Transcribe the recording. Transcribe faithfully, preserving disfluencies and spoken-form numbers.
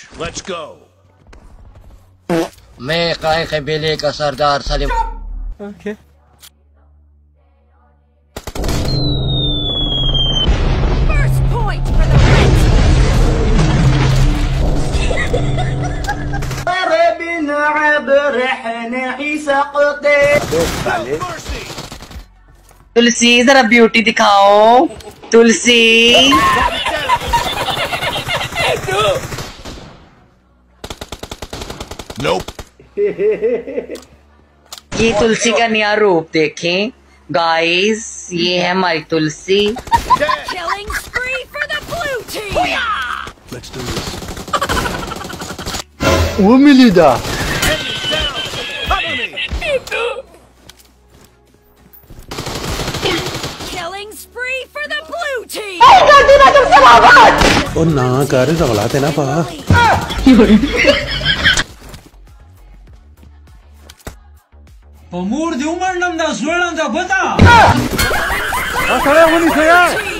Let's go. मैं काय कबीले का सरदार Salim. Okay. First point for the Reds. तुलसी जरा ब्यूटी दिखाओ तुलसी। Nope. ये तुलसी का नया रूप देखें गाइस, ये है हमारी तुलसी। Killing spree for the blue team. Let's do this. वो मिली दा। Killing spree for the blue team. ओ ना कर रगलाते ना पा। Pomór de umarnam da zuelan da bota. Ah,